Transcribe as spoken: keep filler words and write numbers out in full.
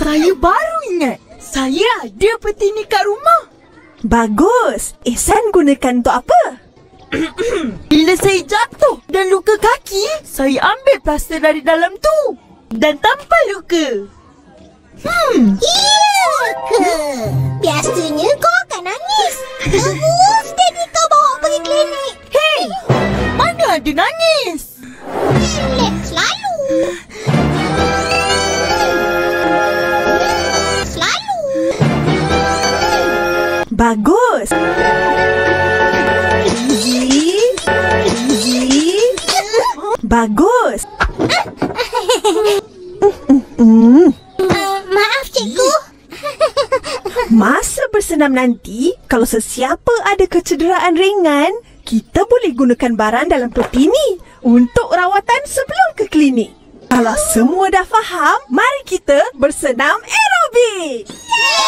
Saya baru ingat. Saya ada peti ni kat rumah. Bagus. Ihsan gunakan untuk apa? Bila saya jatuh dan luka kaki, saya ambil plaster dari dalam tu dan tampal luka. Hmm. Iya ke? Biasanya kau akan nangis. Bagus, Daddy kau bawa pergi klinik. Hei, mana ada nangis? Relax selalu. Selalu. Bagus. Easy. Easy. Bagus. Uh, maaf, cikgu. Masa bersenam nanti, kalau sesiapa ada kecederaan ringan, kita boleh gunakan barang dalam peti ni untuk rawatan sebelum ke klinik. Kalau semua dah faham, mari kita bersenam aerobik.